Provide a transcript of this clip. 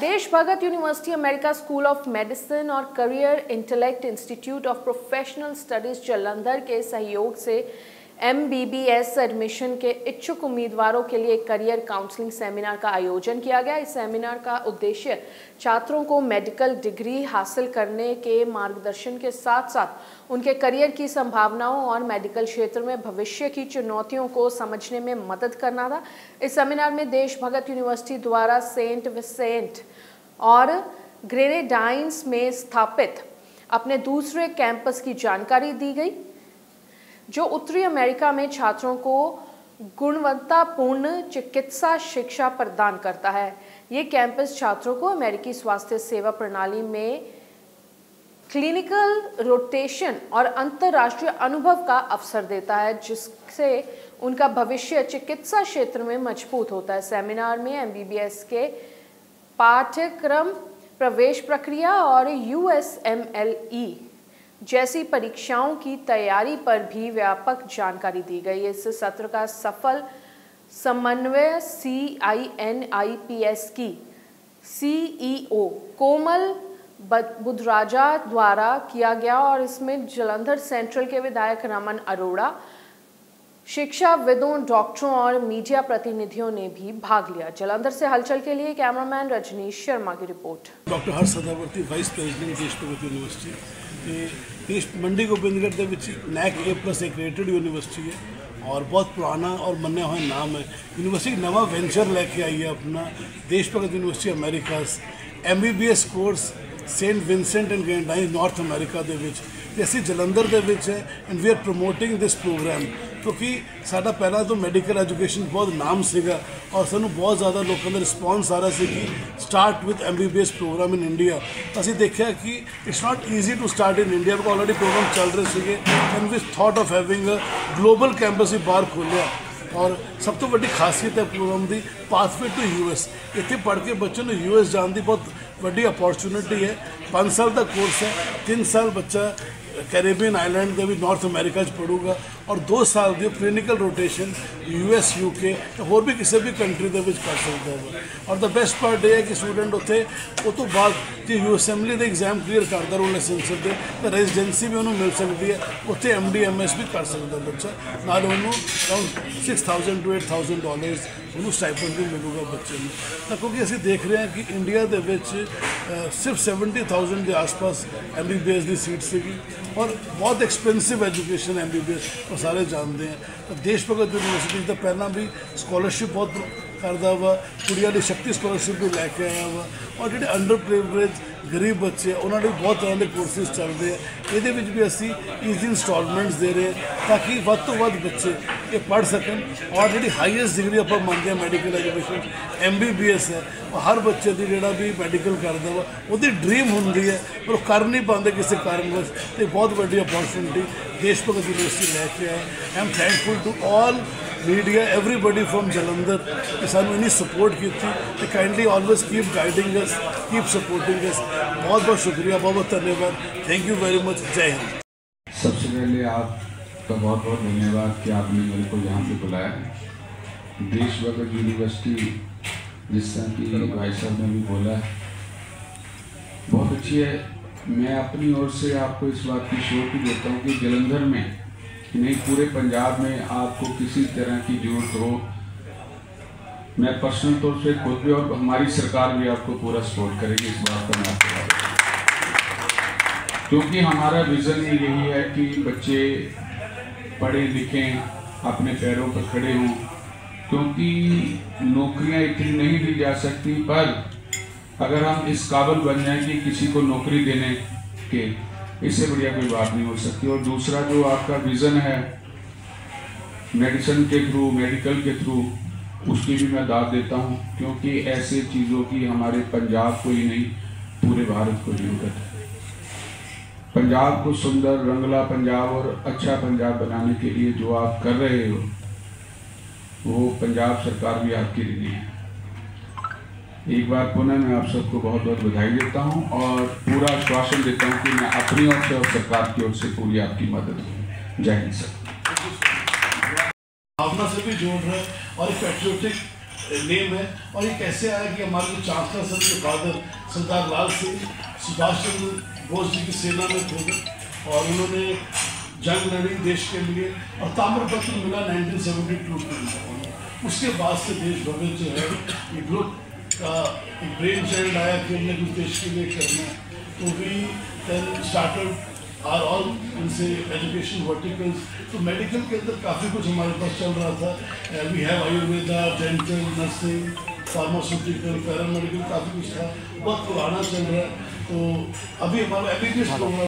देश Bhagat university America school of medicine और career intellect institute of professional studies Jalandhar के सहयोग से MBBS एडमिशन के इच्छुक उम्मीदवारों के लिए करियर काउंसलिंग सेमिनार का आयोजन किया गया। इस सेमिनार का उद्देश्य छात्रों को मेडिकल डिग्री हासिल करने के मार्गदर्शन के साथ साथ उनके करियर की संभावनाओं और मेडिकल क्षेत्र में भविष्य की चुनौतियों को समझने में मदद करना था। इस सेमिनार में देश भगत यूनिवर्सिटी द्वारा सेंट विसेंट और ग्रेनेडाइंस में स्थापित अपने दूसरे कैंपस की जानकारी दी गई, जो उत्तरी अमेरिका में छात्रों को गुणवत्तापूर्ण चिकित्सा शिक्षा प्रदान करता है। ये कैंपस छात्रों को अमेरिकी स्वास्थ्य सेवा प्रणाली में क्लिनिकल रोटेशन और अंतर्राष्ट्रीय अनुभव का अवसर देता है, जिससे उनका भविष्य चिकित्सा क्षेत्र में मजबूत होता है। सेमिनार में MBBS के पाठ्यक्रम, प्रवेश प्रक्रिया और USMLE जैसी परीक्षाओं की तैयारी पर भी व्यापक जानकारी दी गई। इस सत्र का सफल समन्वय CINIPS की CEO कोमल बुधराजा द्वारा किया गया और इसमें जालंधर सेंट्रल के विधायक रमन अरोड़ा, शिक्षाविदों, डॉक्टरों और मीडिया प्रतिनिधियों ने भी भाग लिया। जालंधर से हलचल के लिए कैमरामैन रजनीश शर्मा की report. Doctor Harsh Sadavarti, vice president Desh Bhagat university. देश मंडी गोबिंदगढ़ के NAC A+ एक्रेडिटेड यूनिवर्सिटी है और बहुत पुराना और मन्या हुआ नाम है। यूनिवर्सिटी नवा वेंचर लेके आई है अपना, Desh Bhagat university Americas MBBS course saint Vincent and Grenadines north America दे विच, जैसे जलंधर दे विच है। And we are promoting this program क्योंकि साडा पहला तो मैडिकल एजुकेशन बहुत नाम सीगा और सानू बहुत ज़्यादा लोगों का रिस्पॉन्स आ रहा सी कि start with MBBS program in India. असी देखा कि it's not easy to start in India, because already program चल रहे थे and we thought of having a global campus ही बाहर खोलिया। और सब तो बड़ी खासियत है प्रोग्राम की पाथवे टू US। इतने पढ़ के बच्चों ने US जाने की बहुत बड़ी अपॉर्चुनिटी है। 5 साल का कोर्स है, 3 साल बच्चा कैरेबियन आइलैंड के भी नॉर्थ अमेरिका पढ़ूगा और 2 साल की क्लिनिकल रोटेशन US UK होर भी किसी भी कंट्री के कर सकता है। और द बेस्ट पार्ट यह है कि स्टूडेंट उत्थे उस तो बाद जो USMLE के एग्जाम क्लीयर करता रहा लाइसेंसर के तो रेजिडेंसी भी उन्होंने मिल सकती है, उत्थे MD MS भी कर सकता है बच्चा। नाल उन्होंने अराउंड $6,000 to $8,000 उन्होंने स्टाइपेंड भी मिलेगा बच्चे में। तो क्योंकि असी देख रहे हैं कि इंडिया के सिर्फ 70,000 के आसपास MBBS की सीट सी और बहुत एक्सपेंसिव एजुकेशन MBBS वो सारे जानते हैं। तो देश भगत यूनिवर्सिटी तो पहला भी स्कॉलरशिप बहुत करता वा, कुड़िया की शक्ति स्कॉलरशिप भी लैके आया वा और जो अंडर प्रिविलेज गरीब बच्चे उन्होंने भी बहुत तरह के कोर्सेज चलते हैं। ये भी असी ईजी इंस्टॉलमेंट्स दे रहे हैं ताकि वध तो वध बच्चे ये पढ़ सकन। और जी हाईएस्ट डिग्री आप मानते हैं मेडिकल एजुकेशन MBBS है, और हर बच्चे की जोड़ा भी मेडिकल करता वा वो ड्रीम होंगी है पर वो कर नहीं पाते किसी कारणवश। तो बहुत बड़ी अपॉर्चुनिटी देश भगत यूनिवर्सिटी लैके आए। I am thankful to all media everybody from Jalandhar कि सानू इन्नी सपोर्ट की थी। Kindly always keep guiding us, keep supporting us. बहुत बहुत शुक्रिया, बहुत बहुत धन्यवाद। Thank you very much. जय हिंद। सबसे पहले आपका बहुत बहुत धन्यवाद कि आपने मेरे को यहाँ पे बुलाया। देश भगत यूनिवर्सिटी जिस तरह की भाई साहब ने भी बोला बहुत अच्छी है। मैं अपनी ओर से आपको इस बात की श्योरिटी देता हूँ कि जलंधर में नहीं पूरे पंजाब में आपको किसी तरह की जरूरत हो, मैं पर्सनल तौर से खुद भी और हमारी सरकार भी आपको पूरा सपोर्ट करेगी। इस बात का मैं आपको क्योंकि हमारा विज़न यही है कि बच्चे पढ़े लिखें, अपने पैरों पर खड़े हों, क्योंकि नौकरियां इतनी नहीं दी जा सकती, पर अगर हम इस काबिल बन जाएं कि किसी को नौकरी देने के, इससे बढ़िया कोई बात नहीं हो सकती। और दूसरा जो आपका विज़न है मेडिसिन के थ्रू, मेडिकल के थ्रू, उसकी भी मैं दाद देता हूँ, क्योंकि ऐसे चीज़ों की हमारे पंजाब को ही नहीं पूरे भारत को जरूरत है। पंजाब को सुंदर रंगला पंजाब और अच्छा पंजाब बनाने के लिए जो आप कर रहे हो वो पंजाब सरकार भी आपकी ऋणी है। एक बार पुनः मैं आप सबको बहुत बहुत बधाई देता हूं और पूरा आश्वासन देता हूं कि मैं अपनी ओर से और सरकार की ओर से पूरी आपकी मदद करूँ। जय हिंद सर। भावना से भी जोड़ रहे हैं और एक पैट्रियोटिक नेम है। और ये कैसे आया कि हमारे जो चांसलर सर के फादर सरदार लाल सिंह सुभाष चंद्र बोस जी की सेना में थे और उन्होंने जंग लड़ी देश के लिए और ताम्रपत्र मिला 1972 में। उसके बाद से देश भगत जो है ये ग्रुप का एक ब्रेन चाइल्ड आया कि हमने कुछ देश के लिए करना है। तो we then started are all इनसे एजुकेशन वर्टिकल्स। तो मेडिकल के अंदर काफ़ी कुछ हमारे पास चल रहा था। We have Ayurveda, dental, nursing, pharmaceutical, paramedical, काफ़ी कुछ था, बहुत पुराना चल रहा है। तो अभी हमारा MBBS प्रोग्राम